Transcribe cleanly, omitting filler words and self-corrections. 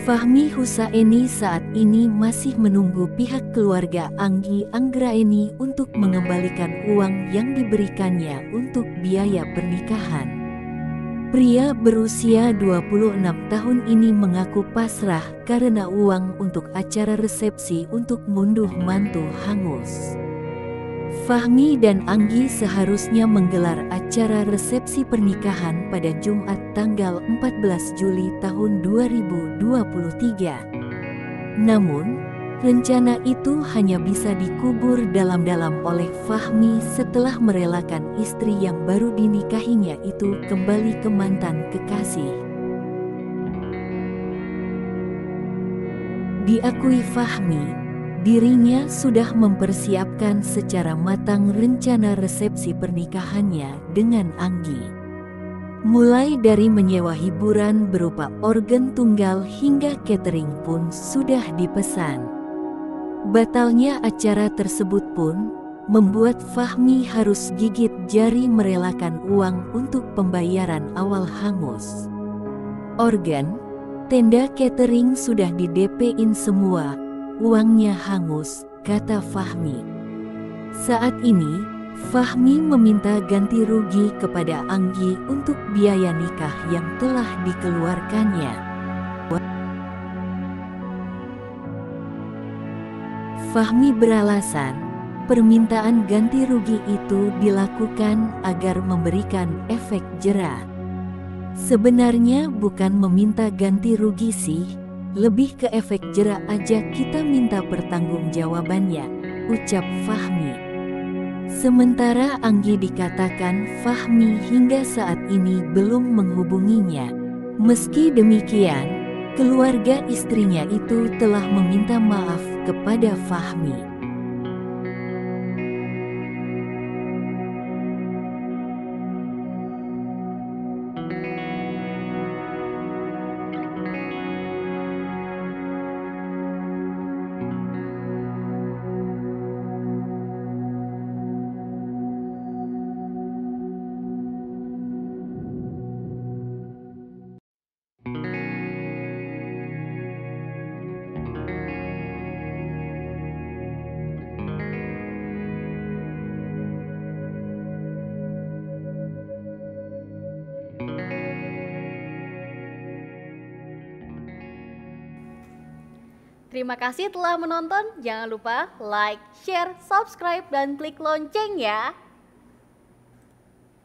Fahmi Husaini saat ini masih menunggu pihak keluarga Anggi Anggraeni untuk mengembalikan uang yang diberikannya untuk biaya pernikahan. Pria berusia 26 tahun ini mengaku pasrah karena uang untuk acara resepsi untuk ngunduh mantu hangus. Fahmi dan Anggi seharusnya menggelar acara resepsi pernikahan pada Jumat tanggal 14 Juli tahun 2023. Namun, rencana itu hanya bisa dikubur dalam-dalam oleh Fahmi setelah merelakan istri yang baru dinikahinya itu kembali ke mantan kekasih. Diakui Fahmi, dirinya sudah mempersiapkan secara matang rencana resepsi pernikahannya dengan Anggi. Mulai dari menyewa hiburan berupa organ tunggal hingga catering pun sudah dipesan. Batalnya acara tersebut pun membuat Fahmi harus gigit jari merelakan uang untuk pembayaran awal hangus. Organ, tenda catering sudah di-DP-in semua. Uangnya hangus, kata Fahmi. Saat ini, Fahmi meminta ganti rugi kepada Anggi untuk biaya nikah yang telah dikeluarkannya. Fahmi beralasan, permintaan ganti rugi itu dilakukan agar memberikan efek jera. Sebenarnya bukan meminta ganti rugi sih, lebih ke efek jera aja kita minta pertanggungjawabannya, ucap Fahmi. Sementara Anggi dikatakan Fahmi hingga saat ini belum menghubunginya. Meski demikian, keluarga istrinya itu telah meminta maaf kepada Fahmi. Terima kasih telah menonton. Jangan lupa like, share, subscribe, dan klik lonceng ya.